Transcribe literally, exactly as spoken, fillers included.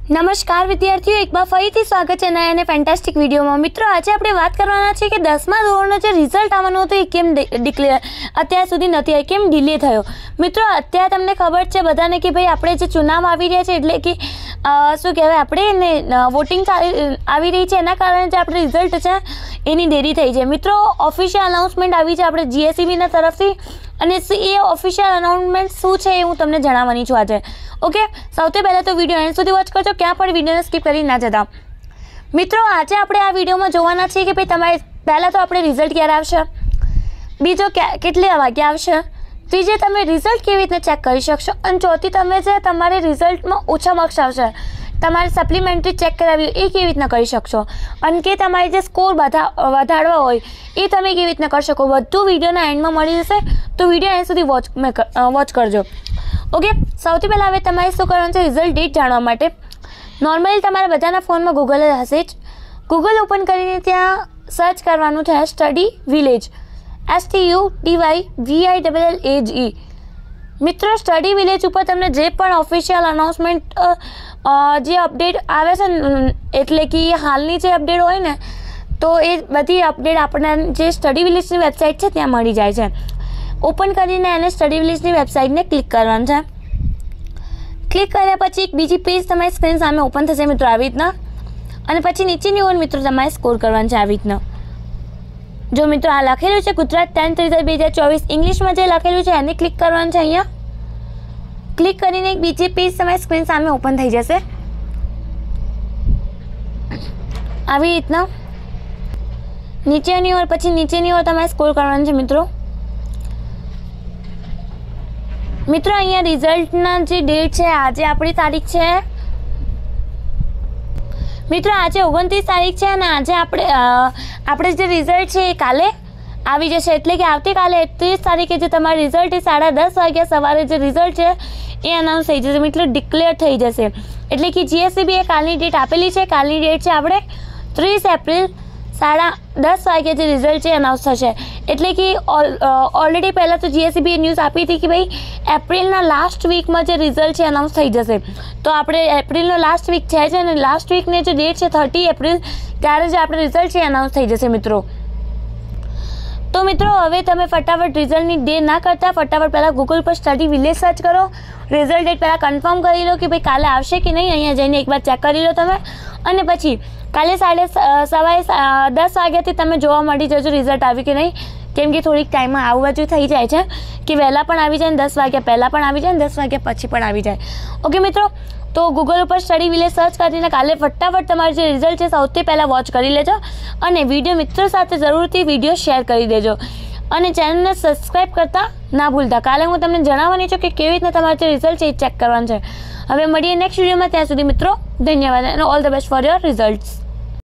नमस्कार विद्यार्थियों, एक बार फरीथी स्वागत है नया અને ફેન્ટાસ્ટિક વિડીયોમાં। મિત્રો, આજે આપણે વાત કરવાના છે કે દસમા ધોરણનો જે રિઝલ્ટ આવવાનો હતો એ કેમ ડિક્લેર અત્યાર સુધી નથી આવ્યો, કેમ ડિલે થયો। મિત્રો, અત્યારે તમને ખબર છે બધાને કે ભાઈ આપણે જે ચુનાવ આવી રહ્યા છે એટલે કે શું કહેવાય આપણે વોટિંગ આવી રહી છે, એના કારણે જે આપણે રિઝલ્ટ છે એની દેરી થઈ છે। મિત્રો, ઓફિશિયલ અનાઉન્સમેન્ટ આવી છે આપણે જીએસઈબીના તરફથી, અને એ ઓફિશિયલ અનાઉન્સમેન્ટ શું છે એ હું તમને જણાવવાની છું આજે। ઓકે, સૌથી પહેલાં તો વિડીયો એન્ડ સુધી વોચ કરજો, ક્યાં પણ વિડીયોને સ્કીપ કરી ના જતા। મિત્રો, આજે આપણે આ વિડીયોમાં જોવાના છીએ કે ભાઈ તમારે પહેલાં તો આપણે રિઝલ્ટ ક્યારે આવશે, બીજો કેટલા વાગ્યા આવશે, ત્રીજે તમે રિઝલ્ટ કેવી રીતે ચેક કરી શકશો, અને ચોથી તમે જે તમારે રિઝલ્ટમાં ઓછા માર્ક્સ આવશે તમારે સપ્લિમેન્ટરી ચેક કરાવી એ કેવી રીતના કરી શકશો, અને કે તમારે જે સ્કોર વધારવા હોય એ તમે કેવી રીતના કરી શકો, બધું વિડીયોના એન્ડમાં મળી જશે। તો વિડીયો એન્ડ સુધી વોચ વોચ કરજો। ઓકે, સૌથી પહેલાં હવે તમારે શું કરવાનું છે, રિઝલ્ટ ડેટ જાણવા માટે નોર્મલી તમારા બધાના ફોનમાં ગૂગલ હશે જ। ગૂગલ ઓપન કરીને ત્યાં સર્ચ કરવાનું છે study village, S T U D Y V I double L A G E. મિત્રો, સ્ટડી વિલેજ ઉપર તમને જે પણ ઓફિશિયલ અનાઉન્સમેન્ટ જે અપડેટ આવે છે ને, એટલે કે હાલની જે અપડેટ હોય ને, તો એ બધી અપડેટ આપણને જે સ્ટડી વિલેજની વેબસાઇટ છે ત્યાં મળી જાય છે। ઓપન કરીને એને સ્ટડી વિલેજની વેબસાઇટને ક્લિક કરવાનું છે। ક્લિક કર્યા પછી એક બીજી પેજ તમારી સ્ક્રીન સામે ઓપન થશે મિત્રો આવી રીતના, અને પછી નીચેની ઓર મિત્રો તમારે સ્કોર કરવાનું છે આવી રીતના। જો મિત્રો આ લખેલું છે ગુજરાત ટેન્થ રિઝલ્ટ બે હજાર ચોવીસ, ઇંગ્લિશમાં જે લખેલું છે એને ક્લિક કરવાનું છે। અહીંયા ક્લિક કરીને એક બીજી પેજ તમારી સ્ક્રીન સામે ઓપન થઈ જશે આવી રીતના। નીચેની ઓર પછી નીચેની ઓર તમારે સ્કોર કરવાનું છે મિત્રો। મિત્રો, અહીંયા રિઝલ્ટના જે ડેટ છે આજે આપણી તારીખ છે મિત્રો આજે ઓગણત્રીસ તારીખ છે, અને આજે આપણે આપણે જે રિઝલ્ટ છે એ કાલે આવી જશે, એટલે કે આવતીકાલે એકત્રીસ તારીખે જે તમારું રિઝલ્ટ એ સાડા દસ વાગ્યા સવારે જે રિઝલ્ટ છે એ અનાઉન્સ થઈ જશે, મિત્રો ડિક્લેર થઈ જશે। એટલે કે જીએસઈબી એ કાલની ડેટ આપેલી છે, કાલની ડેટ છે આપણે ત્રીસ એપ્રિલ સાડા દસ વાગ્યા જે રિઝલ્ટ છે અનાઉન્સ થશે। એટલે કે ઓલરેડી પહેલાં તો જીએસઈબીએ ન્યૂઝ આપી હતી કે ભાઈ એપ્રિલના લાસ્ટ વીકમાં જે રિઝલ્ટ છે અનાઉન્સ થઈ જશે, તો આપણે એપ્રિલનો લાસ્ટ વીક છે જ, અને લાસ્ટ વીકની જે ડેટ છે થર્ટી એપ્રિલ ત્યારે જે આપણે રિઝલ્ટ છે અનાઉન્સ થઈ જશે મિત્રો। તો મિત્રો, હવે તમે ફટાફટ રિઝલ્ટની ડે ના કરતા ફટાફટ પહેલાં ગૂગલ પર સ્ટડી વિલેજ સર્ચ કરો, રિઝલ્ટ ડેટ પહેલાં કન્ફર્મ કરી લો કે ભાઈ કાલે આવશે કે નહીં, અહીંયા જઈને એકવાર ચેક કરી લો તમે, અને પછી કાલે સાડે સવારે દસ વાગ્યાથી તમે જોવા મળી જજો રિઝલ્ટ આવી કે નહીં, કેમ કે થોડીક ટાઈમમાં આવું બાજુ થઈ જાય છે કે વહેલા પણ આવી જાય ને દસ વાગ્યા પહેલાં પણ આવી જાય ને દસ વાગ્યા પછી પણ આવી જાય। ઓકે મિત્રો, તો ગૂગલ ઉપર સ્ટડી વિલેજ સર્ચ કરીને કાલે ફટાફટ તમારું જે રિઝલ્ટ છે સૌથી પહેલાં વોચ કરી લેજો, અને વિડીયો મિત્રો સાથે જરૂરથી વિડીયો શેર કરી દેજો, અને ચેનલને સબસ્ક્રાઈબ કરતા ના ભૂલતા। કાલે હું તમને જણાવવાની છું કે કેવી રીતના તમારું જે રિઝલ્ટ છે એ ચેક કરવાનું છે। હવે મળીએ નેક્સ્ટ વિડીયોમાં, ત્યાં સુધી મિત્રો ધન્યવાદ, અને all the best for your results.